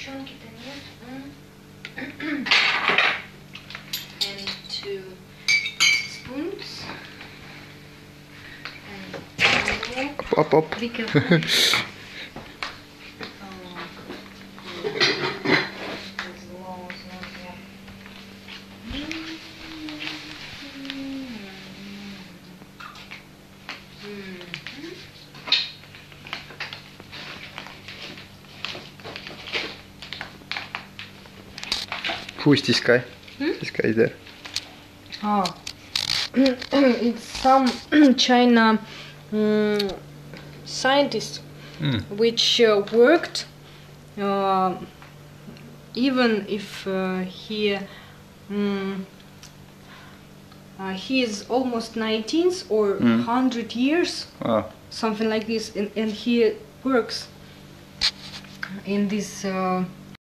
And 2 spoons. And Up. be careful. Who is this guy? This guy there. Oh, it's some China scientist which worked even if he is almost 19th or 100 years, something like this, and he works in this